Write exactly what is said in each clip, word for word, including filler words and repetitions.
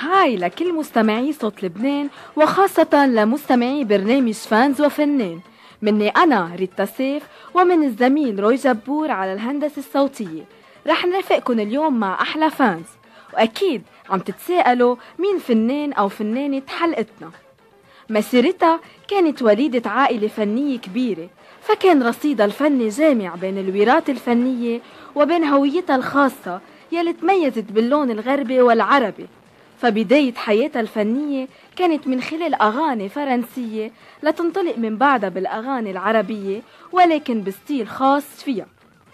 هاي لكل مستمعي صوت لبنان وخاصة لمستمعي برنامج فانز وفنان. مني أنا ريتا سيف ومن الزميل روي جبور على الهندسة الصوتية. رح نرافقكم اليوم مع أحلى فانز، وأكيد عم تتساءلوا مين فنان أو فنانة حلقتنا. مسيرتها كانت وليدة عائلة فنية كبيرة، فكان رصيدها الفني جامع بين الوراثة الفنية وبين هويتها الخاصة يلي تميزت باللون الغربي والعربي. فبداية حياتها الفنية كانت من خلال أغاني فرنسية لتنطلق من بعدها بالأغاني العربية، ولكن بستيل خاص فيها.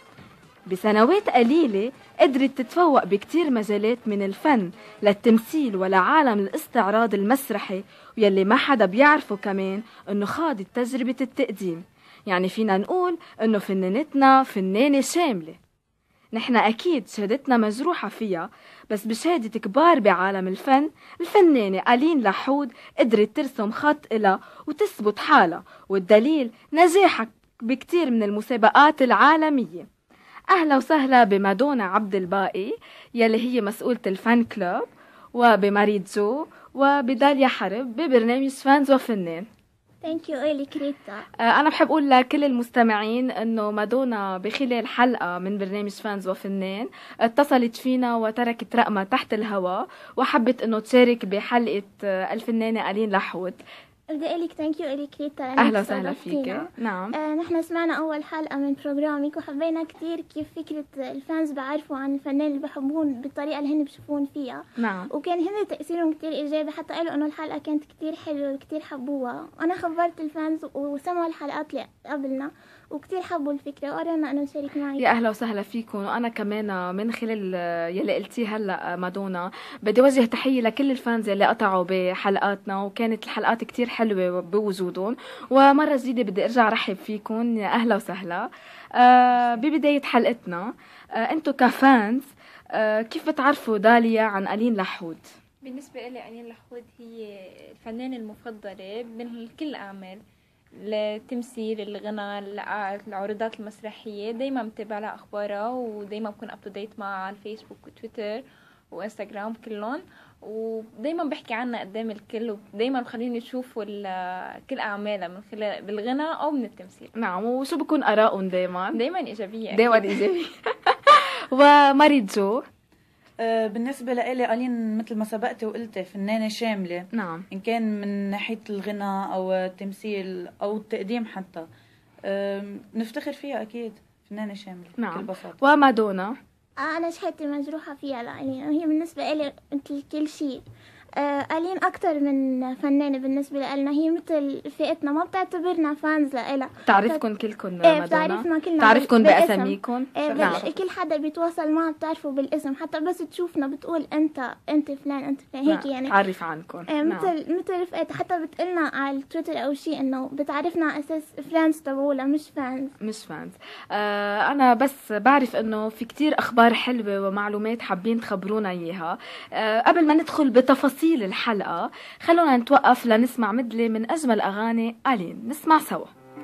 بسنوات قليلة قدرت تتفوق بكتير مجالات من الفن للتمثيل ولعالم الاستعراض المسرحي، ويلي ما حدا بيعرفه كمان انه خاضت تجربة التقديم. يعني فينا نقول انه فنانتنا فنانة شاملة. نحن أكيد شهادتنا مجروحة فيها، بس بشهادة كبار بعالم الفن، الفنانة ألين لحود قدرت ترسم خط إلها وتثبت حالها، والدليل نجاحها بكتير من المسابقات العالمية. أهلا وسهلا بمادونا عبد الباقي يلي هي مسؤولة الفن كلوب، وبماريد جو، وبداليا حرب ببرنامج فانز وفنان. ثانك يو إليك ريتا. أنا بحب أقول لكل المستمعين إنه مادونا بخلال حلقة من برنامج فانز وفنان اتصلت فينا وتركت رقمها تحت الهواء، وحبت إنه تشارك بحلقة الفنانة ألين لحود. بدي أقول لك ثانك يو إليك ريتا. أهلا وسهلا فيك. نعم. آه نحن سمعنا أول حلقة من برنامجك وحبينا كتير كيف فكرة الفانز بعرفوا عن الفنان اللي بحبون بالطريقة اللي هن بشوفون فيها. نعم. وكان هن تأثيرهم كتير إيجابي، حتى قالوا إنه الحلقة كانت كتير حلوة وكتير حبوها. أنا خبرت الفانز وسمعوا الحلقات اللي قبلنا وكتير حبوا الفكرة وقررنا أنه نشارك معي. يا أهلا وسهلا فيكم. وأنا كمان من خلال يلي قلتيه هلأ مادونا بدي وجه تحية لكل الفانز يلي قطعوا بحلقاتنا، وكانت الحلقات كتير حلوة بوجودهم. ومرة جديدة بدي أرجع رحب فيكم. يا أهلا وسهلا. آه ببداية حلقتنا، آه أنتو كفانز آه كيف بتعرفوا داليا عن ألين لحود؟ بالنسبة لي ألين لحود هي الفنانة المفضلة من كل الأعمال، التمثيل، الغنى، العروضات المسرحية. دايما متابع لها أخبارها ودايما بكون أب تو ديت معها على الفيسبوك وتويتر وإنستغرام كلهم، ودايما بحكي عنها قدام الكل، ودايما بخليني أشوفوا كل أعمالها من خلال بالغنى أو من التمثيل. نعم. وشو بكون آراءهم؟ دايما دايما إيجابية. دايما إيجابية. وماريد جو، بالنسبة لإلي ألين مثل ما سبقتي وقلتي فنانة شاملة. نعم. إن كان من ناحية الغنى أو التمثيل أو التقديم حتى، نفتخر فيها أكيد. فنانة شاملة. نعم. بكل بساطة. ومادونا، آه أنا شهادتي مجروحة فيها لألين، هي بالنسبة لي مثل كل شيء. آه ألين أكتر من فنانة بالنسبة لنا، هي مثل فئتنا، ما بتعتبرنا فانز لإلها. تعرفكم كلكم ايه بتعرفنا كلنا، تعرفكم بأساميكم. ايه نعم. كل حدا بيتواصل معه بتعرفوا بالاسم، حتى بس تشوفنا بتقول انت انت فلان انت فلان هيك. يعني تعرف عنكم. ايه مثل نعم. مثل رفقتها حتى بتقلنا على التويتر او شيء انه بتعرفنا على اساس فريندز تبعولا مش فانز. مش فانز. آه انا بس بعرف انه في كتير اخبار حلوه ومعلومات حابين تخبرونا اياها. آه قبل ما ندخل بتفاصيل الحلقة خلونا نتوقف لنسمع مدلة من أجمل أغاني ألين. نسمع سوا.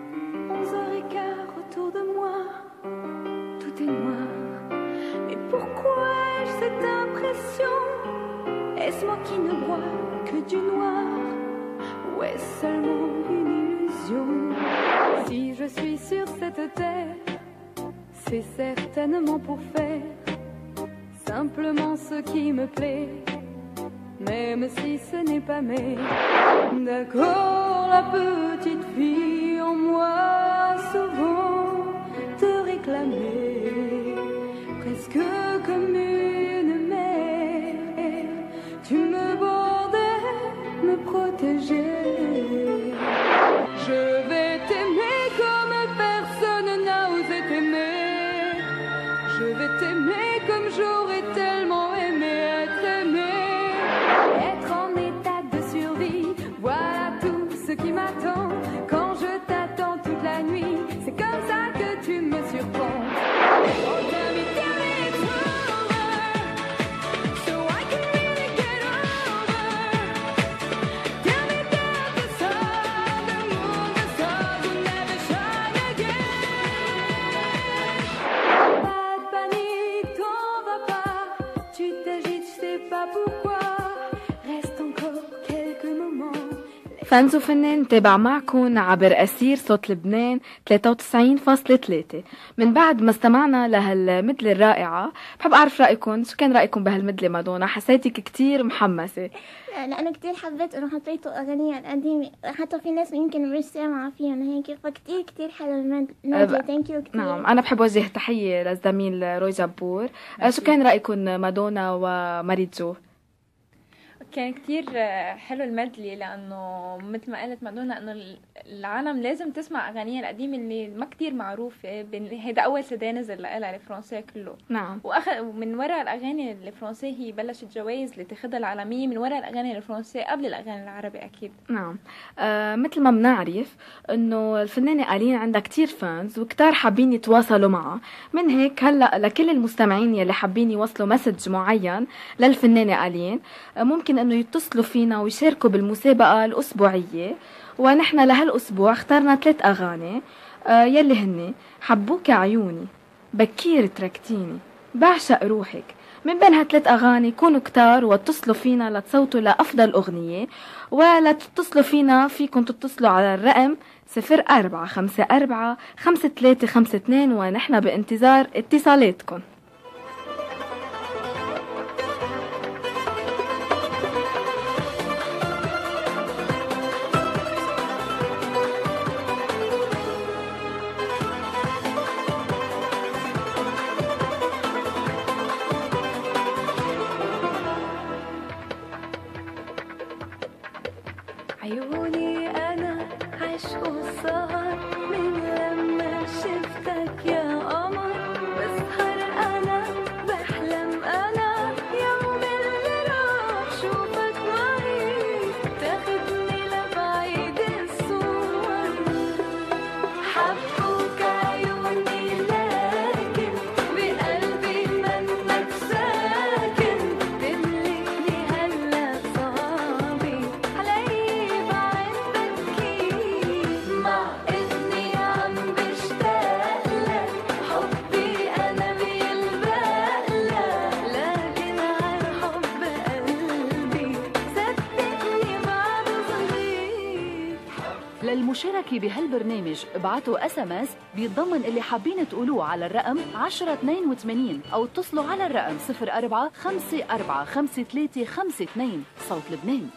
Est-ce moi qui ne vois que du noir ou est-ce seulement une illusion? Si je suis sur cette terre, c'est certainement pour faire simplement ce qui me plaît, même si ce n'est pas mais. D'accord, la petite fille en moi souvent te réclamait, presque comme une mère. Tu me bordais, me protégeais. Je vais t'aimer comme personne n'a osé t'aimer. Je vais t'aimer comme j'aurais tellement aimé être aimé. Être en état de survie, voilà tout ce qui m'attend. Quand je t'attends toute la nuit, c'est comme ça que tu me surprends. Oh, tell me, tell me it's over, so I can really get over. Tell me that the sun, the moon, the sun. فانز وفنان نتابع معكم عبر أثير صوت لبنان ثلاثة وتسعين فاصلة ثلاثة. من بعد ما استمعنا لهالمدلة الرائعة، بحب أعرف رأيكم، شو كان رأيكم بهالمدلة مادونا؟ حسيتك كتير محمسة. لأنه كتير حبيت إنه حطيته أغنية القديمة، حتى في ناس يمكن مش سامعة فيهم هيك، فكتير كتير حلو المدلة. ثانك يو كتير. نعم، أنا بحب وجه تحية للزميل روي جبور. شو كان رأيكم مادونا وماريجو؟ كان كتير حلو المدلي، لأنه مثل ما قالت مادونا إنه العالم لازم تسمع أغانيها القديمة اللي ما كتير معروفة. هيدا أول سيدي نزل لها الفرنسية كله. نعم. وأخذ من وراء الأغاني الفرنسية هي بلشت جوائز اللي تاخدها العالمية من وراء الأغاني الفرنسية قبل الأغاني العربي أكيد. نعم. آه مثل ما بنعرف إنه الفنانة آلين عندها كتير فانز وكتار حابين يتواصلوا معها. من هيك هلا لكل المستمعين يلي حابين يوصلوا مسج معين للفنانة آلين، آه ممكن انه يتصلوا فينا ويشاركوا بالمسابقة الأسبوعية. ونحن لهالأسبوع اخترنا ثلاث أغاني آه يلي هن حبوك عيوني، بكير تركتيني، بعشق روحك. من بين هالثلاث أغاني كونوا كتار واتصلوا فينا لتصوتوا لأفضل أغنية. ولا تتصلوا فينا فيكم تتصلوا على الرقم صفر أربعة خمسة أربعة خمسة ثلاثة خمسة اثنين ونحن بانتظار اتصالاتكم. عيوني أنا عشق وسهر من لما شفتك يا قمر، بسهر أنا بحلم أنا يوم اللي راح شوفك معي، تاخدني لبعيد الصور. حبوك عيوني لكن بقلبي منك ساكن، تملكني هلا صعبي علي للمشاركة بهالبرنامج ابعتوا اس ام اس بيتضمن اللي حابين تقولوه على الرقم عشرة اثنين وثمانين او اتصلوا على الرقم صفر أربعة خمسة أربعة خمسة ثلاثة خمسة اثنين. صوت لبنان.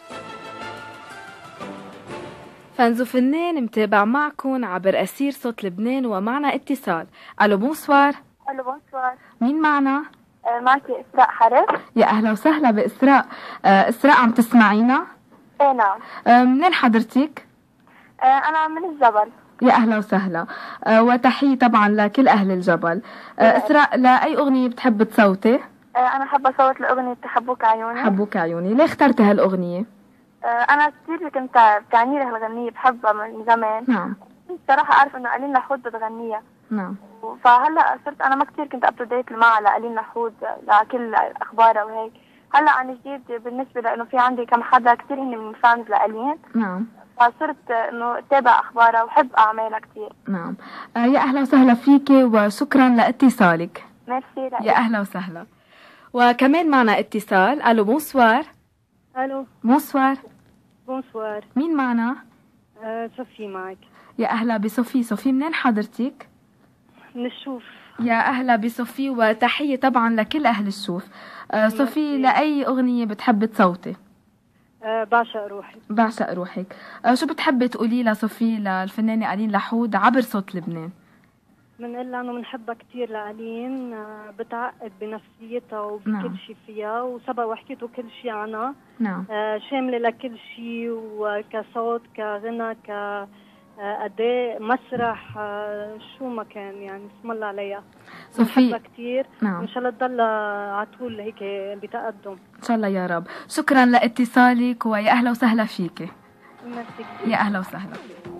فانزو فنان متابع معكم عبر أثير صوت لبنان ومعنا اتصال. الو بونسوار. الو بونسوار. مين معنا؟ آه معك إسراء حرب. يا اهلا وسهلا بإسراء. آه إسراء عم تسمعينا؟ ايه نعم. آه منين حضرتك؟ آه أنا من الجبل. يا أهلا وسهلا. أه وتحية طبعا لكل أهل الجبل. أه إسراء، لأي أغنية بتحب تصوتي؟ أه أنا حابة أصوت لأغنية حبوك عيوني. حبوك عيوني، ليه اخترتي هالأغنية؟ أه أنا كثير كنت بتعني لي هالغنية، بحبها من زمان. نعم. بصراحة عارفة إنه آلين لحود بتغنيها. نعم. فهلا صرت أنا ما كثير كنت أب تو ديت معها لآلين لحود لكل أخبارها وهيك. هلا عن جديد بالنسبة لأنه في عندي كم حدا كثير هن من فانز لآلين. نعم. فصرت انه اتابع اخبارها وحب اعمالها كثير. نعم. آه يا اهلا وسهلا فيكي وشكرا لاتصالك. ميرسي. يا اهلا وسهلا. وكمان معنا اتصال. الو بونسوار. الو بونسوار. بونسوار. مين معنا؟ آه صوفي معك. يا اهلا بصوفي. صوفي منين حضرتك؟ من الشوف. يا اهلا بصوفي وتحية طبعا لكل اهل الشوف. آه صوفي، لاي اغنية بتحب تصوتي؟ أه بعشق روحك. بعشق روحك. أه شو بتحبي تقولي لها صوفي للفنانة آلين لحود عبر صوت لبنان؟ بنقول لها انه بنحبها كثير لآلين، أه بتعقد بنفسيتها وبكل نعم. شيء فيها، وسبق وحكيته كل شيء عنها. نعم. أه شامله لكل شيء، وكصوت كغنى كأداء مسرح، أه شو ما كان يعني اسم الله عليها. صوفي بنحبها كثير. نعم. ان شاء الله تضل على طول هيك بتقدم ان شاء الله يا رب. شكرا لاتصالك ويا اهلا وسهلا فيكي. يا اهلا وسهلا.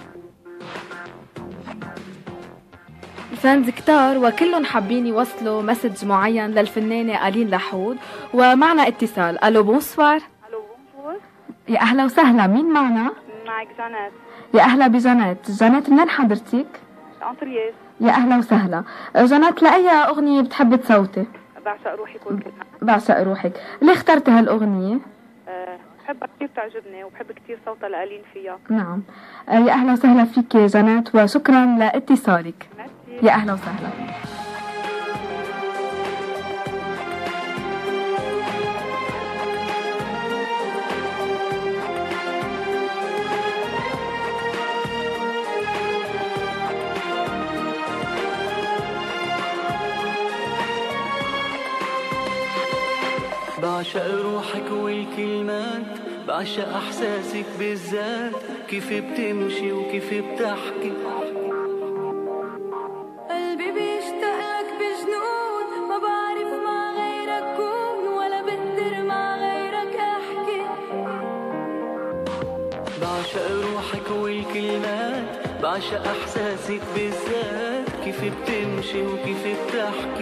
الفانز كتار وكلهم حابين يوصلوا مسج معين للفنانة آلين لحود ومعنا اتصال. الو بونسوار. الو بونسوار. يا اهلا وسهلا. مين معنا؟ معك جانات. يا اهلا بجانات. جانات منين حضرتك؟ انطرياس. يا اهلا وسهلا. جانات، لاي اغنية بتحبي تصوتي؟ بعشق روحك والكلمة. بعشق روحك. ليه اخترتي هالاغنية؟ أه بحب بحبها كثير بتعجبني وبحب كثير صوتها لألين فيها. نعم. آه، يا أهلا وسهلا فيك جنات وشكرا لاتصالك. ميرسي. يا أهلا وسهلا. بعشق روحك والكلمات، بعشق احساسك بالذات، كيف بتمشي وكيف بتحكي. قلبي بيشتاق لك بجنون، ما بعرف مع غيرك كون ولا بقدر مع غيرك احكي. بعشق روحك والكلمات، بعشق احساسك بالذات، كيف بتمشي وكيف بتحكي.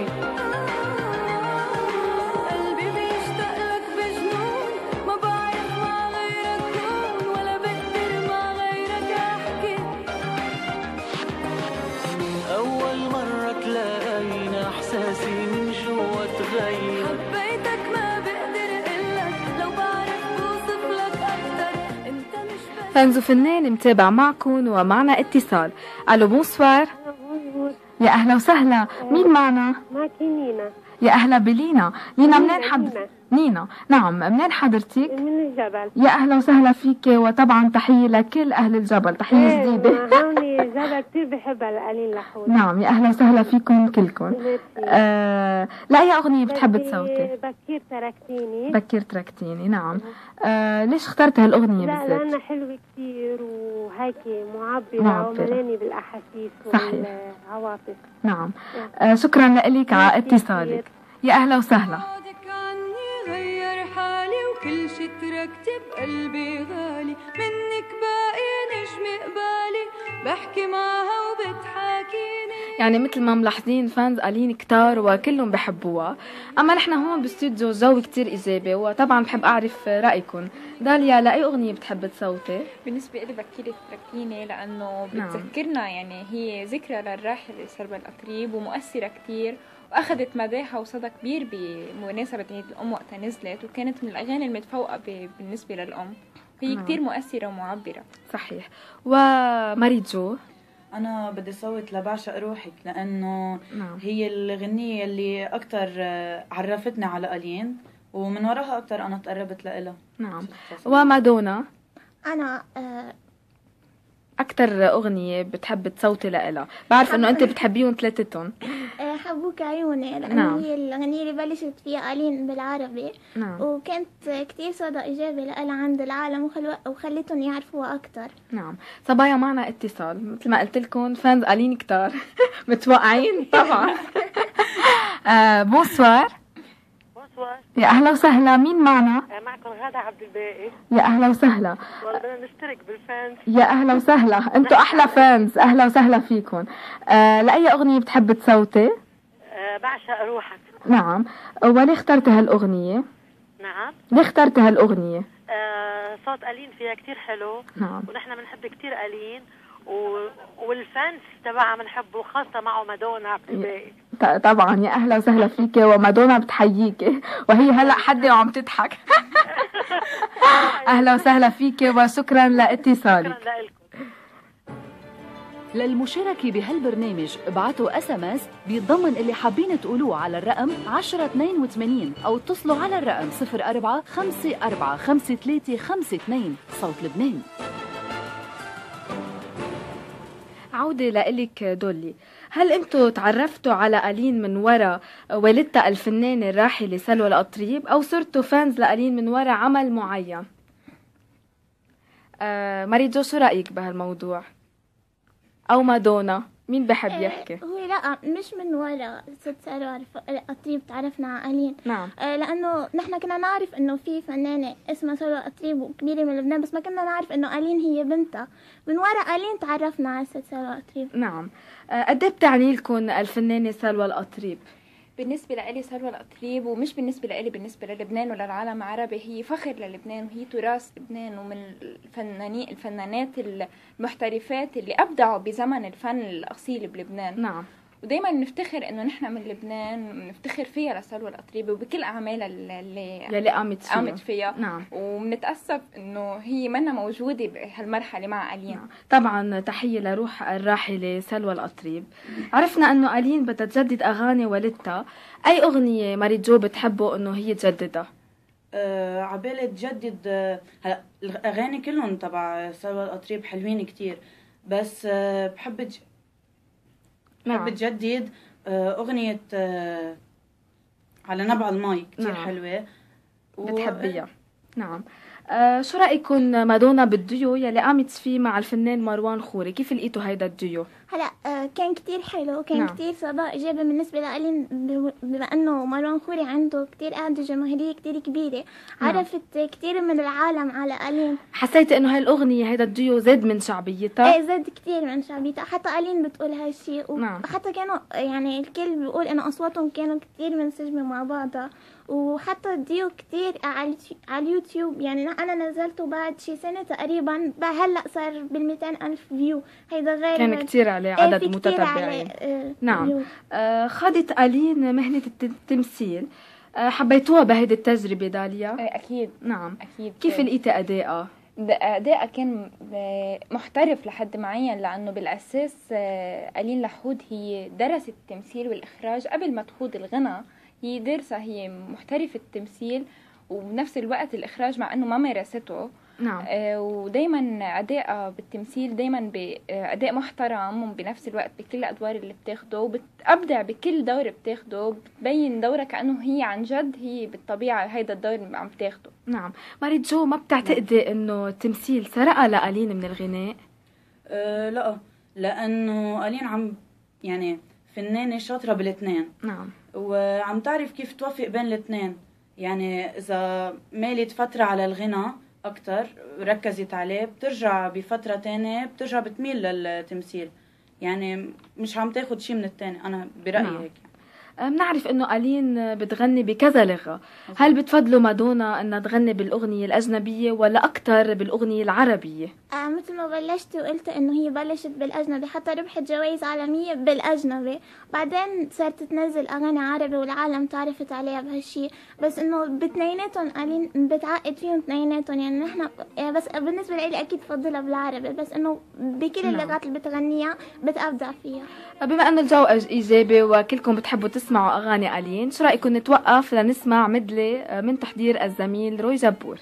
حبيتك ما بقدر اقلك، لو بعرف بوصف لك اكتر. انت مش فانزو فنان متابع معكم ومعنا اتصال. الو بونسوار. يا اهلا وسهلا، مين معنا؟ معك نينا. يا اهلا بلينا. نينا منين حضرتك؟ نينا. نعم، منين حضرتك؟ من الجبل. يا اهلا وسهلا فيك، وطبعا تحيه لكل اهل الجبل، تحيه جديده. هوني الجبل كثير بحبها لألين لحود. نعم، يا اهلا وسهلا فيكم كلكم. آه لا، اي اغنيه بتحب تصوتي؟ بكير تركتيني. بكير تركتيني. نعم. آه ليش اخترت هالاغنيه بالذات؟ لا، لانها حلوه كثير وهيك معبره, معبرة. وملاني بالاحاسيس والعواطف. نعم. آه شكرا لك على اتصالك. يا اهلا وسهلا. غير حالي وكل شي تركت بقلبي غالي، منك باقي نجم قبالي، بحكي معها وبتحاكيني. يعني مثل ما ملاحظين فانز ألين كتار وكلهم بحبوها. اما نحن هون باستوديو جو كتير ايجابي، وطبعا بحب اعرف رايكم. داليا، لاي اغنيه بتحب تصوتي؟ بالنسبه لي بكير تركتيني، لانه بتذكرنا يعني هي ذكرى للراحل سلوى الأطريب ومؤثره كتير، واخذت مداحها وصدى كبير بمناسبه عيد الام وقتها نزلت، وكانت من الاغاني المتفوقه بالنسبه للام. هي نعم. كتير مؤثره ومعبره. صحيح. وماريجو؟ انا بدي صوت لبعشق روحك، لانه نعم. هي الغنيه اللي اكثر عرفتني على ألين، ومن وراها اكثر انا تقربت لها. نعم. ومادونا؟ انا آه اكثر اغنيه بتحب تصوتي لها؟ بعرف انه انت بتحبيهم ثلاثتهم. حبوك عيوني، لأنه نعم. هي الأغنية اللي بلشت فيها ألين بالعربي. نعم. وكانت كتير صدى إيجابي لها عند العالم وخلو... وخلتهم يعرفوها أكتر. نعم. صبايا معنا اتصال، مثل ما قلت لكم فانز ألين كتار. متوقعين طبعا. آه بونسوار. بونسوار. يا أهلا وسهلا، مين معنا؟ معكم غادة عبد الباقي. يا أهلا وسهلا. والله بدنا نشترك بالفانز. يا أهلا وسهلا، أنتوا أحلى فانز، أهلا وسهلا فيكم. آه لأي أغنية بتحب تصوتي؟ آه بعشق روحك. نعم. وليه اخترت هالأغنية؟ نعم. ليه اخترت هالأغنية؟ آه صوت ألين فيها كتير حلو. نعم. ونحن بنحب كتير ألين و... والفانس تبعها بنحبه، خاصة معه مادونا عبد الباقي. طبعا. يا اهلا وسهلا فيك، ومادونا بتحييك، وهي هلا حدي وعم تضحك. اهلا وسهلا فيك وشكرا لاتصالك. شكرا لكم. للمشاركة بهالبرنامج ابعتوا اس ام اس بيتضمن اللي حابين تقولوه على الرقم عشرة اثنين وثمانين او اتصلوا على الرقم صفر أربعة خمسة أربعة خمسة ثلاثة خمسة اثنين. صوت لبنان. عودة لإلك دولي، هل انتوا تعرفتوا على ألين من وراء والدتها الفنانة الراحلة سلوى الأطريب، أو صرتوا فانز لألين من وراء عمل معين؟ آه ماريجو، شو رأيك بهالموضوع؟ أو مادونا، مين بحب يحكي؟ هو لا، مش من وراء ست سلوى الأطريب تعرفنا على ألين. نعم. آه لأنه نحن كنا نعرف إنه في فنانة اسمها سلوى الأطريب وكبيرة من لبنان، بس ما كنا نعرف إنه ألين هي بنتها. من وراء ألين تعرفنا على ست سلوى الأطريب. نعم. آه قد ايه بتعني لكم الفنانة سلوى الأطريب؟ بالنسبة لإلي سلوى الأطريب، ومش بالنسبة لإلي، بالنسبة للبنان وللعالم العربي، هي فخر للبنان وهي تراث لبنان، ومن الفنانين الفنانات المحترفات اللي أبدعوا بزمن الفن الأصيل بلبنان. نعم. ودايما نفتخر انه نحن من لبنان، نفتخر فيها لسلوى الأطريبي وبكل اعمالها اللي يلي قامت فيها, قامت فيها. نعم. وبنتأسف انه هي منا موجودة بهالمرحلة مع ألين. نعم. طبعا تحية لروح الراحلة سلوى الأطريب. عرفنا انه ألين بدها تجدد اغاني والدتها، اي اغنية ماري جو بتحبه انه هي تجددها؟ أه عبالة تجدد. أه هلا الاغاني كلهم تبع سلوى الأطريب حلوين كتير، بس أه بحب ج... نعم. بحب تجدد أه اغنية أه على نبع المي كتير. نعم. حلوة و... بتحبيها. نعم. آه شو رأيكم مادونا بالديو يلي قامت فيه مع الفنان مروان خوري؟ كيف لقيتوا هيدا الديو؟ هلا آه كان كتير حلو، كان نعم. كتير صدى إيجابي بالنسبة لألين، بما أنه مروان خوري عنده كتير قاعدة جماهيرية كتير كبيرة. نعم. عرفت كتير من العالم على ألين. حسيت إنه هاي الأغنية هيدا الديو زاد من شعبيتها؟ إيه زاد كتير من شعبيتها، حتى ألين بتقول هالشي. نعم. وحتى كانوا يعني الكل بيقول إنه أصواتهم كانوا كتير منسجمة مع بعضها. وحتى الديو كتير على اليوتيوب، يعني أنا نزلته بعد شي سنة تقريبا، هلأ صار بالمئتين ألف فيو. هيدا غير كان كتير عليه عدد ايه متتبعين. اه نعم. آه خاضت ألين مهنة التمثيل، آه حبيتوها بهيدي التجربة داليا؟ ايه أكيد. نعم. أكيد. كيف لقيتي أدائها؟ أدائها كان محترف لحد معين، لأنه بالأساس ألين لحود هي درست التمثيل والإخراج قبل ما تخوض الغنى. هي دارسة، هي محترفة التمثيل وبنفس الوقت الإخراج مع أنه ما مارسته. نعم. آه ودايما أداء بالتمثيل دايما بأداء محترم، وبنفس الوقت بكل الأدوار اللي بتاخده، وبتأبدع بكل دور بتاخده، بتبين دورها كأنه هي عن جد هي بالطبيعة هيدا الدور اللي عم تاخده. نعم. ماري جو، ما بتعتقدي أنه التمثيل سرقة لألين من الغناء؟ أه لا، لأنه ألين عم يعني فنانة شاطرة بالاثنين. نعم. وعم تعرف كيف توفق بين الاثنين، يعني إذا مالت فترة على الغنى أكتر ركزت عليه، بترجع بفترة تانية بترجع بتميل للتمثيل، يعني مش عم تاخد شيء من التاني. أنا برأيي. نعم. هيك بنعرف انه ألين بتغني بكذا لغة، هل بتفضلوا مادونا انها تغني بالاغنية الاجنبية ولا اكتر بالاغنية العربية؟ آه مثل ما بلشت وقلت انه هي بلشت بالاجنبي، حتى ربحت جوائز عالمية بالاجنبي، بعدين صارت تنزل اغاني عربي والعالم تعرفت عليها بهالشي. بس انه بتنيناتهم ألين بتعقد فيهم تنيناتهم، يعني نحن بس بالنسبة لي اكيد بفضلها بالعربي، بس انه بكل اللغات اللي بتغنيها بتأبدع فيها. بما انه الجو ايجابي وكلكم بتحبوا تسمعوا اغاني ألين، شو رايكم نتوقف لنسمع مدلي من تحضير الزميل روي جبور؟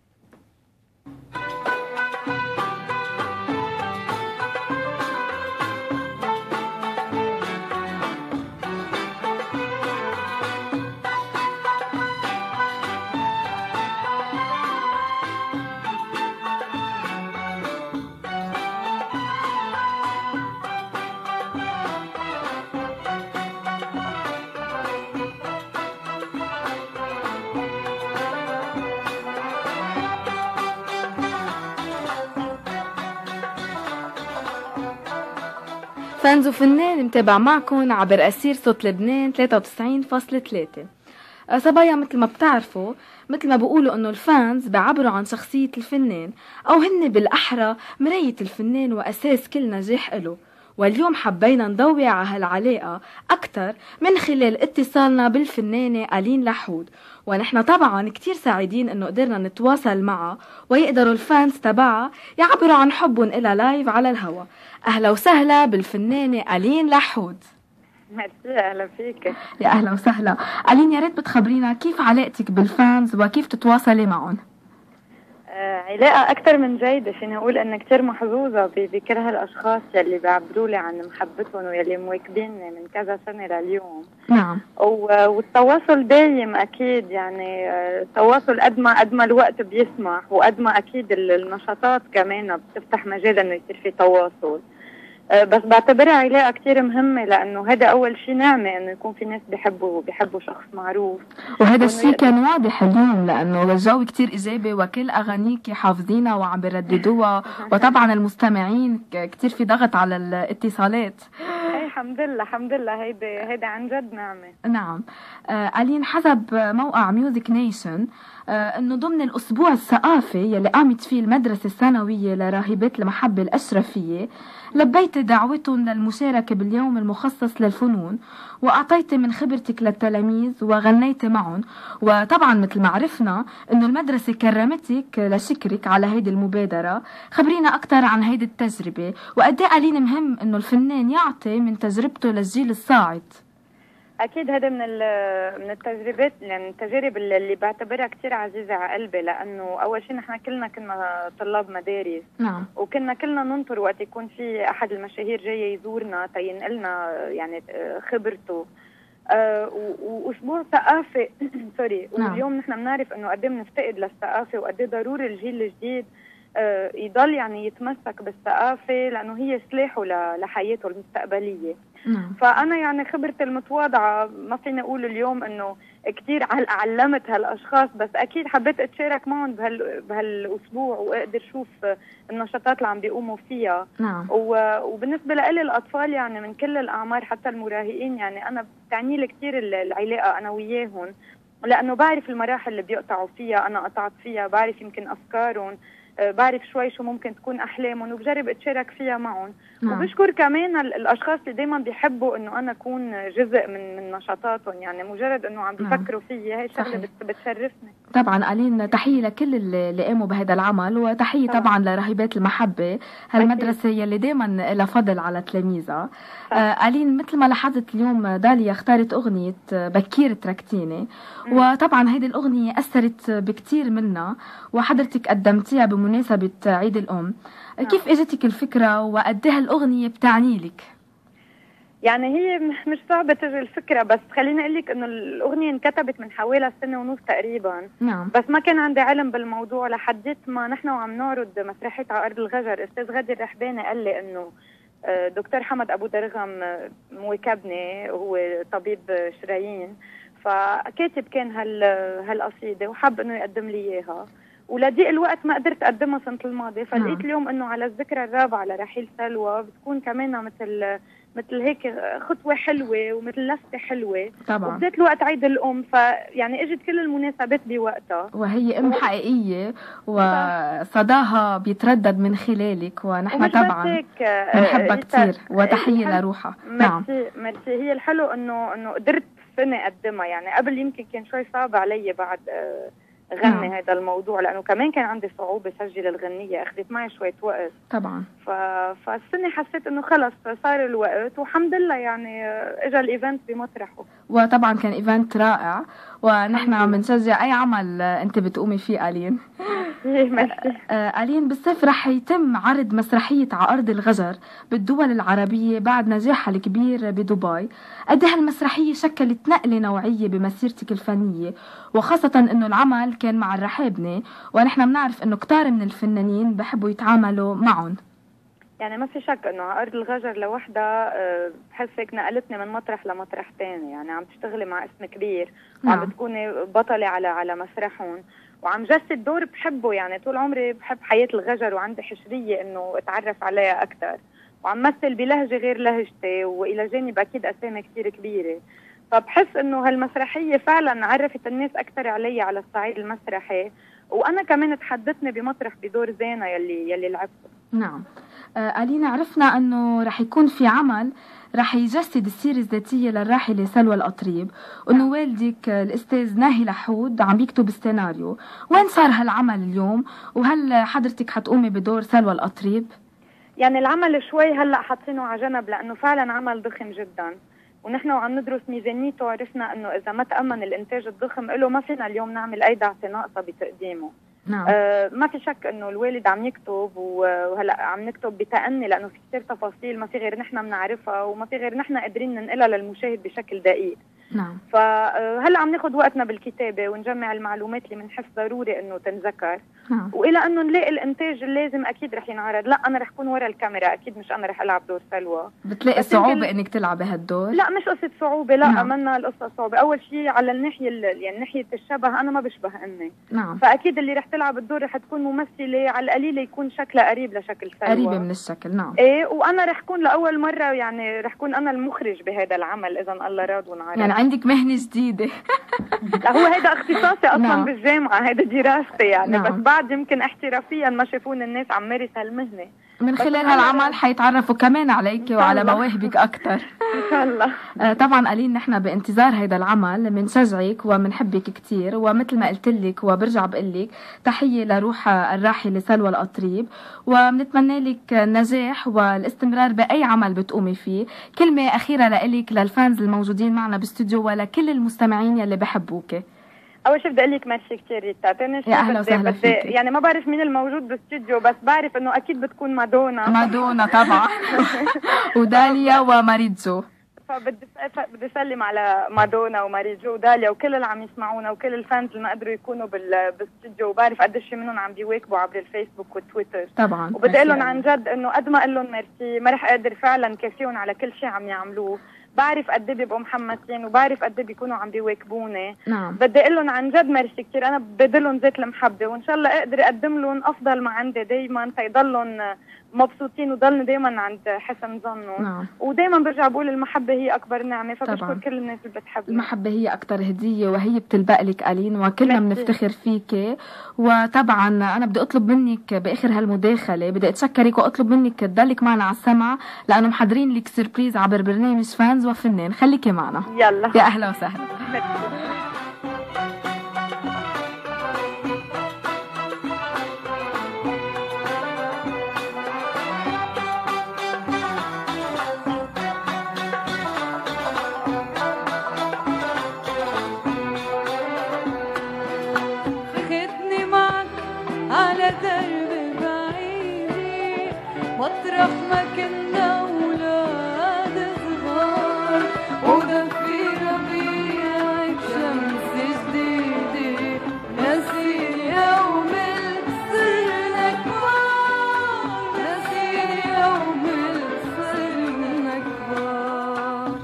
فانز وفنان متابع معكم عبر أثير صوت لبنان ثلاثة وتسعين فاصلة ثلاثة. صبايا، مثل ما بتعرفوا، مثل ما بيقولوا انه الفانز بيعبروا عن شخصية الفنان، او هن بالاحرى مراية الفنان واساس كل نجاح له. واليوم حبينا نضوي على هالعلاقة اكتر من خلال اتصالنا بالفنانة ألين لحود، ونحن طبعا كتير سعيدين انه قدرنا نتواصل معها ويقدروا الفانز تبعها يعبروا عن حبهم إلها لايف على الهوا. اهلا وسهلا بالفنانة ألين لحود. ميرسي، اهلا فيك. يا اهلا وسهلا. ألين، يا ريت بتخبرينا كيف علاقتك بالفانز وكيف تتواصلي معهم؟ آه علاقة أكثر من جيدة، فيني أقول إن كتير محظوظة بكل هالأشخاص يلي بيعبروا لي عن محبتهم ويلي مواكبيني من كذا سنة لليوم. نعم. والتواصل دايم أكيد، يعني التواصل قد ما قد ما الوقت بيسمح، وقد ما أكيد النشاطات كمان بتفتح مجال إنه يصير في تواصل. بس بعتبرها علاقة كتير مهمة، لأنه هذا أول شيء نعمة إنه يكون في ناس بيحبوا بيحبوا شخص معروف. وهذا الشيء كان واضح اليوم، لأنه الجو كتير إيجابي وكل أغانيك حافظينها وعم برددوها، وطبعا المستمعين كتير في ضغط على الاتصالات. أي الحمد لله الحمد لله، هيدا هيدا عن جد نعمة. نعم. آه ألين، حسب موقع ميوزك نيشن أنه ضمن الأسبوع الثقافي يلي قامت فيه المدرسة الثانوية لراهبات المحبة الأشرفية لبيت دعوتهم للمشاركة باليوم المخصص للفنون، وأعطيت من خبرتك للتلاميذ وغنيت معهم. وطبعا مثل ما عرفنا أنه المدرسة كرمتك لشكرك على هيدي المبادرة. خبرينا أكتر عن هيدي التجربة، وقد ايه قالين مهم أنه الفنان يعطي من تجربته للجيل الصاعد. اكيد هذا من من التجربات، يعني التجارب اللي بعتبرها كثير عزيزه على قلبي، لانه اول شيء نحن كلنا كنا طلاب مدارس. نعم. وكنا كلنا ننطر وقت يكون في احد المشاهير جاي يزورنا تينقلنا يعني خبرته. آه واسبوع ثقافي سوري. نعم. واليوم نحن بنعرف انه قد ايه بنفتقد للثقافه، وقد ايه ضروري الجيل الجديد آه يضل يعني يتمسك بالثقافه، لانه هي سلاحه لحياته المستقبليه. نعم. فأنا يعني خبرتي المتواضعة ما فيني أقول اليوم إنه كتير علمت هالأشخاص، بس أكيد حبيت أتشارك معهم بهال بهالأسبوع وأقدر شوف النشاطات اللي عم بيقوموا فيها. نعم. وبالنسبة لي الأطفال يعني من كل الأعمار حتى المراهقين، يعني أنا بتعني لي كتير العلاقة أنا وياهم، لأنه بعرف المراحل اللي بيقطعوا فيها، أنا قطعت فيها، بعرف يمكن أفكارهم، بعرف شوي شو ممكن تكون أحلامهم، وبجرب أتشارك فيها معهم. نعم. وبشكر كمان الأشخاص اللي دايما بيحبوا إنه أنا أكون جزء من من نشاطاتهم، يعني مجرد إنه عم بيفكروا فيي، هاي شغلة بتشرفني. طبعا ألين تحية لكل اللي قاموا بهذا العمل، وتحية طبعا, طبعا لراهبات المحبة، هالمدرسة يلي دايما لها فضل على تلاميذها. آه ألين مثل ما لاحظت اليوم داليا اختارت أغنية بكير تركتيني، وطبعا هيدي الأغنية أثرت بكتير منا، وحضرتك قدمتيها بمناسبة عيد الأم. كيف اجتك الفكرة وقد ايه هالأغنية بتعني لك؟ يعني هي مش صعبة تجي الفكرة، بس خليني اقول لك انه الأغنية انكتبت من حوالي سنة ونص تقريبا. نعم. بس ما كان عندي علم بالموضوع لحد ما نحن وعم نعرض مسرحية على أرض الغجر. استاذ غادي الرحباني قال لي انه دكتور حمد ابو درغم مواكبني، هو طبيب شرايين، فكاتب كان هال هالقصيدة وحب انه يقدم لي اياها، ولضيق الوقت ما قدرت اقدمها سنه الماضيه، فلقيت اليوم انه على الذكرى الرابعه لرحيل سلوى بتكون كمان مثل مثل هيك خطوه حلوه ومثل لفته حلوه طبعا، وبدأت الوقت عيد الام، فيعني اجت كل المناسبات بوقتها، وهي ام حقيقيه وصداها بيتردد من خلالك، ونحن طبعا بنحبها كثير وتحيه لروحها. نعم ميرسي ميرسي. هي الحلو انه انه قدرت فيني اقدمها، يعني قبل يمكن كان شوي صعب علي بعد غني هذا الموضوع، لانه كمان كان عندي صعوبه سجل الغنيه، اخذت معي شويه وقت طبعا. ف... فالسنه حسيت انه خلص صار الوقت، والحمد لله يعني اجى الايفنت بمطرحه، وطبعا كان ايفنت رائع، ونحن عم نشجع اي عمل انت بتقومي فيه ألين. ميرسي. ألين، بالصيف رح يتم عرض مسرحيه على ارض الغجر بالدول العربيه بعد نجاحها الكبير بدبي. قد ايه هالمسرحيه شكلت نقله نوعيه بمسيرتك الفنيه، وخاصه انه العمل كان مع الرحابنة، ونحن بنعرف انه كتار من الفنانين بحبوا يتعاملوا معهم. يعني ما في شك انه على ارض الغجر لوحدها بحس هيك نقلتني من مطرح لمطرح تاني، يعني عم تشتغلي مع اسم كبير وعم بتكوني بطلة على على مسرحهم، وعم جسد دور بحبه، يعني طول عمري بحب حياة الغجر وعندي حشرية انه اتعرف عليها اكثر، وعم مثل بلهجة غير لهجتي، والى جانب اكيد اسامي كثير كبيرة، فبحس انه هالمسرحيه فعلا عرفت الناس اكثر علي على الصعيد المسرحي، وانا كمان تحدثني بمطرح بدور زينه يلي يلي لعبته. نعم. آه ألينا، عرفنا انه رح يكون في عمل رح يجسد السيره الذاتيه للراحله سلوى القطريب، وانه والدك الاستاذ ناهي لحود عم يكتب السيناريو. وين صار هالعمل اليوم؟ وهل حضرتك حتقومي بدور سلوى القطريب؟ يعني العمل شوي هلا حاطينه على جنب، لانه فعلا عمل ضخم جدا، ونحن وعم ندرس ميزانيته عرفنا انه اذا ما تامن الانتاج الضخم له ما فينا اليوم نعمل اي دعسه ناقصه بتقديمه. نعم. آه ما في شك انه الوالد عم يكتب، وهلا عم نكتب بتأني لانه في كثير تفاصيل ما في غير نحن بنعرفها، وما في غير نحن قادرين ننقلها للمشاهد بشكل دقيق. نعم. فهلا عم ناخذ وقتنا بالكتابه ونجمع المعلومات اللي بنحس ضروري انه تنذكر، نعم. والى انه نلاقي الانتاج اللازم اكيد رح ينعرض. لا انا رح كون ورا الكاميرا اكيد، مش انا رح العب دور سلوى. بتلاقي صعوبه انك تلعبي هالدور؟ لا مش قصه صعوبه، لا نعم. منا القصه صعوبه. اول شيء على الناحيه يعني ناحيه الشبه انا ما بشبه امي. نعم. فاكيد اللي رح تلعب الدور رح تكون ممثله على القليله يكون شكلها قريب لشكل سلوى، قريبه من الشكل. نعم. ايه، وانا رح كون لاول مره يعني رح كون انا المخرج بهذا العمل اذا الله راد ونعرف. يعني عندك مهنه جديده. لا هو هذا اختصاصي اصلا. نعم. بالجامعه، هذا دراستي يعني. نعم. بس بعد يمكن احترافيا ما شافون الناس عم مارس هالمهنه. من خلال هالعمل حيتعرفوا كمان عليك وعلى مواهبك اكثر ان شاء الله. آه طبعا ألين، نحن بانتظار هذا العمل بنشجعك وبنحبك كثير، ومثل ما قلت لك وبرجع بقول لك تحيه لروح الراحله سلوى القطريب، وبنتمنى لك النجاح والاستمرار باي عمل بتقومي فيه. كلمه اخيره لك للفانز الموجودين معنا باستوديو ولكل المستمعين يلي بحبوك. اول شيء بدي اقول لك ميرسي كثير ريتا. ثاني شيء يا اهلا وسهلا فيك. يعني ما بعرف مين الموجود بالاستوديو، بس بعرف انه اكيد بتكون مادونا. مادونا طبعا. وداليا وماريجو. فبدي بدي اسلم على مادونا وماريجو وداليا وكل اللي عم يسمعونا وكل الفانز اللي ما قدروا يكونوا بالاستوديو، وبعرف قديش منهم عم بيواكبوا عبر الفيسبوك والتويتر طبعا. وبدي اقول لهم عن جد انه قد ما اقول لهم ميرسي ما رح اقدر فعلا كافيهم على كل شيء عم يعملوه. بعرف قد ايه بيبقوا محمسين وبعرف قد ايه بيكونوا عم بيواكبوني. نعم. بدي اقول لهم عن جد ميرسي كثير. انا بدي لهم زيت المحبه، وان شاء الله اقدر اقدم لهم افضل ما عندي دائما تيضلهم مبسوطين وضلني دائما عند حسن ظنهم. نعم. ودائما برجع بقول المحبه هي اكبر نعمه، فبشكر طبعاً. كل الناس اللي بتحبني. المحبه هي اكثر هديه وهي بتلبق لك ألين، وكلنا بنفتخر فيك. وطبعا انا بدي اطلب منك باخر هالمداخله، بدي اتشكرك واطلب منك تضلك معنا على السمع لانه محضرين لك سربريز عبر برنامج فانز وفنان. خليكي معنا. يلا يا اهلا وسهلا. خدني معك على درب بعيد مطرح ما كنا ولاد صغار، ودفي ربيع بشمس جديدة نسيني يوم صرنا كبار، نسيني يوم صرنا كبار.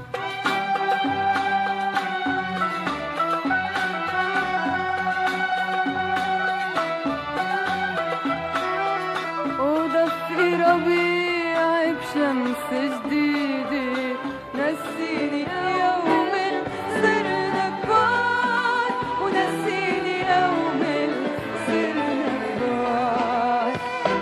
ودفي ربيع بشمس جديدة نسيني يوم صرنا كبار، ونسيني يوم صرنا كبار.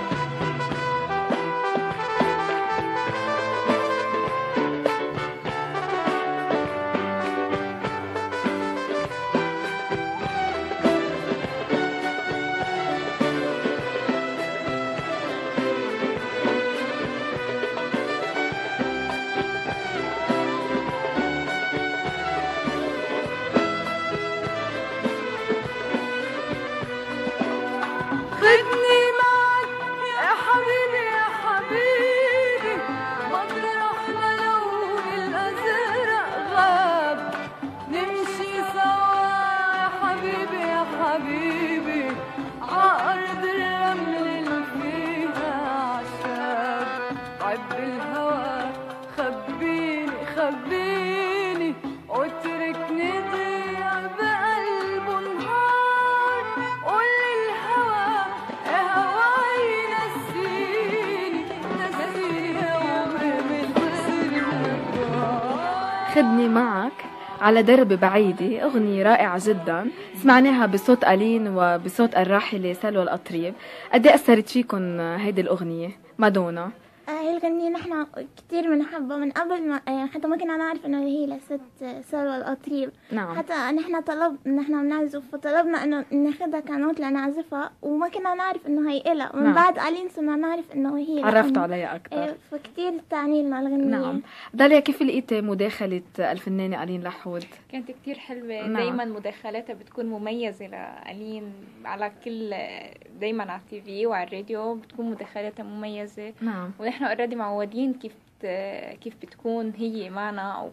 خدني معك يا حبيبي يا حبيبي مطرح ما لون الأزرق غاب، نمشي سوا يا حبيبي يا حبيبي عأرض الرمل اللي فيها عشاب. عب الهوى خبيني خبيني واتركني ضيع بقلب نهار، قول للهوى يا هواي نسيني نسيني يوم من صرنا كبار. خدني معك على درب بعيدة، أغنية رائعة جدا سمعناها بصوت ألين وبصوت الراحلة سلوى القطريب. قد ايه أثرت فيكم هيدي الأغنية مادونا؟ هاي الغنية نحن كتير بنحبها من قبل ما يعني حتى ما كنا نعرف انه هي لست سلوى القطريب. نعم. حتى نحن طلب نحن بنعزف فطلبنا انه ناخدها كنوت لنعزفها وما كنا نعرف انه هي إلها. من نعم. بعد قليل صرنا نعرف انه هي عرفتوا عليها أكثر. ايه فكتير تعني لنا الغنية. نعم. داليا، كيف لقيتي مداخلة الفنانة ألين لحود؟ كانت كتير حلوة. نعم. دايما مداخلاتها بتكون مميزة لألين على كل دايما على التي في وعلى الراديو بتكون مداخلاتها مميزة. نعم. ونحن اوريدي معودين كيف كيف بتكون هي معنا او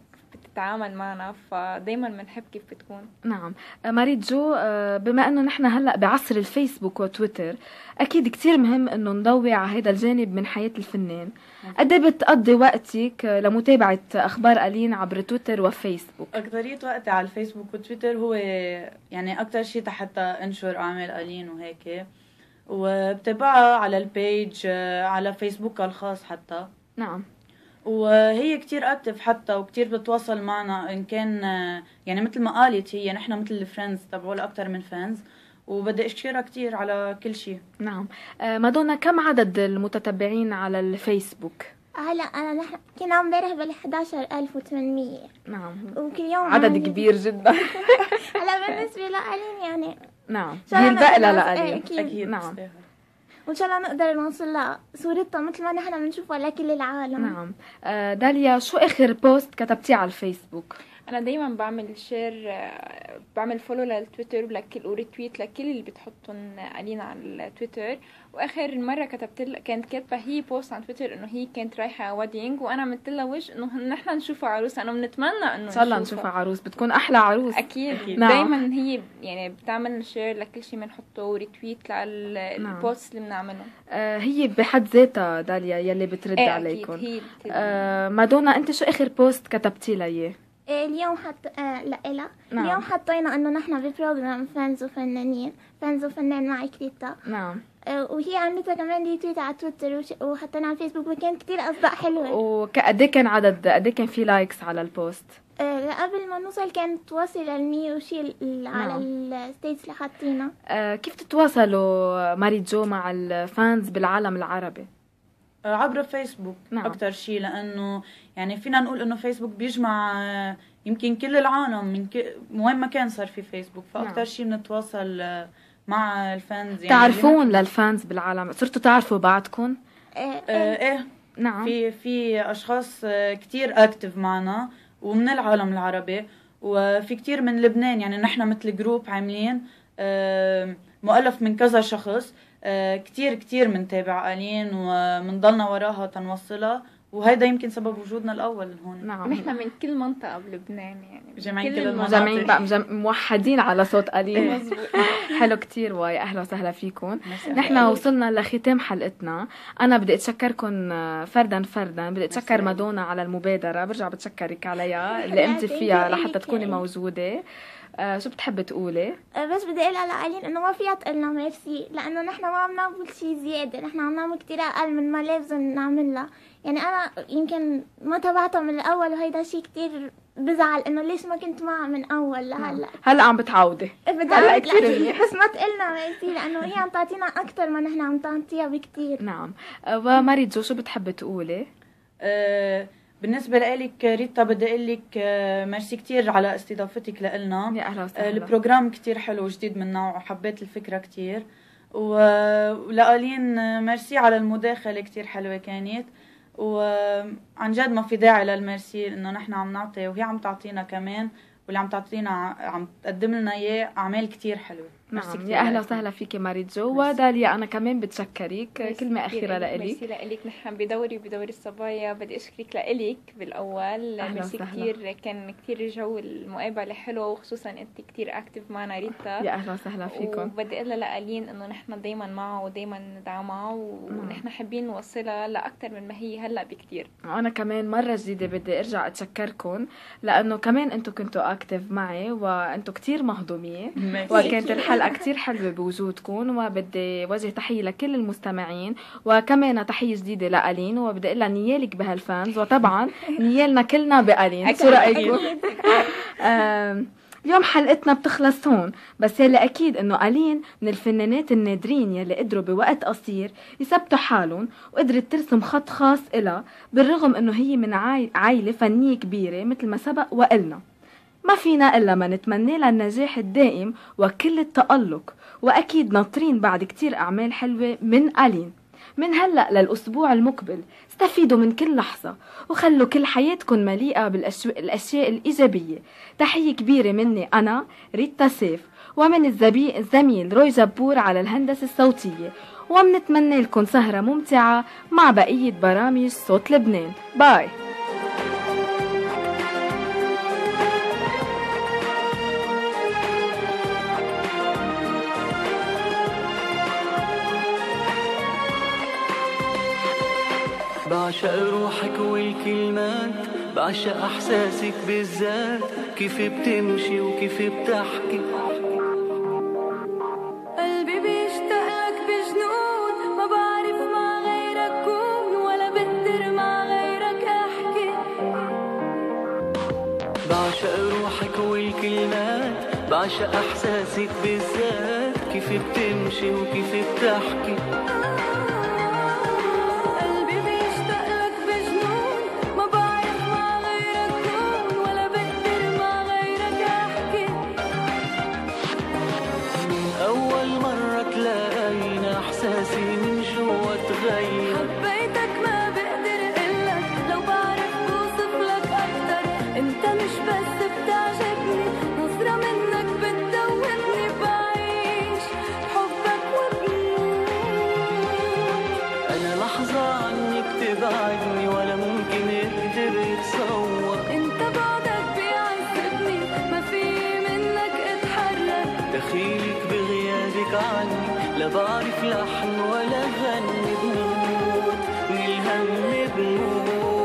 تتعامل معنا، فدايما بنحب كيف بتكون. نعم. ماريت جو، بما انه نحن هلا بعصر الفيسبوك وتويتر، اكيد كتير مهم انه نضوي على هذا الجانب من حياة الفنان. قد ايه بتقضي وقتك لمتابعة اخبار ألين عبر تويتر وفيسبوك؟ اكثرية وقتي على الفيسبوك وتويتر، هو يعني اكثر شيء حتى انشر اعمال ألين وهيك، وبتابعها على البيج على فيسبوك الخاص حتى. نعم. وهي كتير اكتف حتى، وكتير بتواصل معنا، ان كان يعني مثل ما قالت هي نحن مثل الفريندز تبعوا اكثر من فانز، وبدي اشكرها كتير على كل شيء. نعم. آه مادونا، كم عدد المتتبعين على الفيسبوك؟ هلا انا نحن كنا امبارح بال إحدى عشر ألف وثمانمية. نعم. وكل يوم عدد كبير جدا. هلا بالنسبه لألين يعني نعم بيلبق لها لألين أكيد. اكيد. نعم. وإن شاء الله نقدر نوصل لها صورتها مثل ما نحن بنشوفها لكل العالم. نعم. آه داليا، شو آخر بوست كتبتيه على الفيسبوك؟ انا دايما بعمل شير، بعمل فولو للتويتر ولكل وريتويت لكل اللي بتحطهم ألين على التويتر. واخر مره كتبت لها، كانت كاتبه هي بوست على تويتر انه هي كانت رايحه ويدنج، وانا عملت لها وش انه نحن نشوفها عروس. انا بنتمنى انه ان شاء الله نشوفها عروس، بتكون احلى عروس. اكيد, أكيد. نعم. دايما هي يعني بتعمل شير لكل شيء بنحطه وريتويت للبوست اللي بنعمله. آه هي بحد ذاتها داليا يلي بترد ايه عليكم. أكيد. هي آه مادونا، انت شو اخر بوست كتبتي لها اياه؟ اليوم حط آه لا لا نعم. اليوم حطينا انه نحن ببروجرام فانز وفنانين، فانز وفنان معي كريتا. نعم. آه وهي عملتها كمان ريتويت على تويتر وش... وحطينا على الفيسبوك، وكانت كتير اصداء حلوه. وقد ايه كان عدد، قد ايه كان في لايكس على البوست؟ آه قبل ما نوصل كانت واصل للمية وشي على الستيتس اللي حاطينها. آه كيف تتواصلوا ماريت جو مع الفانز بالعالم العربي؟ عبر فيسبوك. نعم. اكتر شيء، لانه يعني فينا نقول انه فيسبوك بيجمع يمكن كل العالم من ك... وين ما كان صار في فيسبوك، فاكتر نعم. شيء بنتواصل مع الفانز. يعني تعرفون للفانز بالعالم، صرتوا تعرفوا بعضكم؟ ايه آه ايه نعم. في في اشخاص كتير اكتف معنا ومن العالم العربي، وفي كتير من لبنان. يعني نحن مثل جروب عاملين آه مؤلف من كذا شخص، آه كتير كتير منتابع ألين ومنضلنا وراها تنوصلها، وهيدا يمكن سبب وجودنا الأول هون. نعم. نحن من كل منطقة بلبنان، يعني جمعين كل المناطق، بقى مجم... موحدين على صوت ألين. حلو كتير، واي أهلا وسهلا فيكم. نحن وصلنا لختام حلقتنا. أنا بدي أتشكركم فردا فردا. بدي أتشكر مادونا على المبادرة، برجع بتشكرك عليها اللي أنت فيها لحتى تكوني موجودة. آه شو بتحبي تقولي؟ آه بس بدي اقول على ألين انه ما فيها تقلنا ميرسي، لانه نحن ما عم نعمل شيء زياده، نحن عم نعمل كثير اقل من ما لازم نعملها. يعني انا يمكن ما تبعتها من الاول، وهيدا شيء كثير بزعل انه ليش ما كنت معها من اول لهلا. هلا عم بتعودي. هلا كثير، بس ما تقلنا ميرسي لانه هي عم تعطينا اكثر ما نحن عم تعطيها بكثير. نعم. وماريت جو، شو بتحبي تقولي؟ أه بالنسبة لك ريتا، بدي أقول لك ميرسي كتير على استضافتك لنا. يا أهلا وسهلا. البروجرام كتير حلو وجديد من نوعه، حبيت الفكرة كتير. ولألين ميرسي على المداخلة كتير حلوة كانت، وعن جد ما في داعي للميرسي، إنه نحن عم نعطي وهي عم تعطينا كمان، واللي عم تعطينا عم تقدم لنا إياه أعمال كتير حلوة. نعم. يا أهلا وسهلا فيكي ماريت جو. وداليا أنا كمان بتشكرك. كلمة أخيرة لإلك. ميرسي لإلك. نحن بدوري بدوري الصبايا بدي أشكرك لإلك بالأول. ميرسي كتير، كان كتير جو المقابلة حلو، وخصوصا أنت كتير أكتف معنا ريتا. يا أهلا وسهلا فيكم. وبدي أقول لألين إنه نحن دايما معها ودايما ندعمها، ونحن حابين نوصلها لأكتر من ما هي هلا بكتير. أنا كمان مرة جديدة بدي أرجع أتشكركم، لأنه كمان أنتوا كنتوا أكتف معي، وأنتوا كتير مهضومين، وكانت الحلقة كتير حلوة بوجودكم. وبدي وجه تحية لكل المستمعين، وكمان تحية جديدة لألين، وبدي أقول لها نيالك بهالفانز، وطبعا نيالنا كلنا بألين. شو رأيكم؟ اليوم حلقتنا بتخلص هون، بس يلي أكيد إنه ألين من الفنانات النادرين يلي قدروا بوقت قصير يثبتوا حالهم، وقدرت ترسم خط خاص إلها، بالرغم إنه هي من عائلة فنية كبيرة مثل ما سبق وقلنا. ما فينا إلا ما نتمنى لها النجاح الدائم وكل التألق، وأكيد ناطرين بعد كتير أعمال حلوة من ألين. من هلأ للأسبوع المقبل استفيدوا من كل لحظة، وخلوا كل حياتكم مليئة بالأشياء الإيجابية. تحية كبيرة مني أنا ريتا سيف، ومن الزميل روي جبور على الهندسة الصوتية، ومنتمنى لكم سهرة ممتعة مع بقية برامج صوت لبنان. باي. بعشق روحك والكلمات، بعشق احساسك بالذات، كيف بتمشي وكيف بتحكي. قلبي بيشتاق لك بجنون، ما بعرف مع غيرك كون، ولا بقدر مع غيرك احكي. بعشق روحك والكلمات، بعشق احساسك بالذات، كيف بتمشي وكيف بتحكي. احساسي من جوا تغير، حبيتك ما بقدر اقلك، لو بعرف بوصف لك اكتر. انت مش بس بتعجبني، نظرة منك بتدوبني، بعيش حبك وبموت. انا لحظة عنك تبعدني، ولا ممكن اقدر اتصور. انت بعدك بيعذبني، ما في منك اتحرك. دخيلك بغيابك عني، لا بعرف لحن ولا غني، بموت من الهم بموت.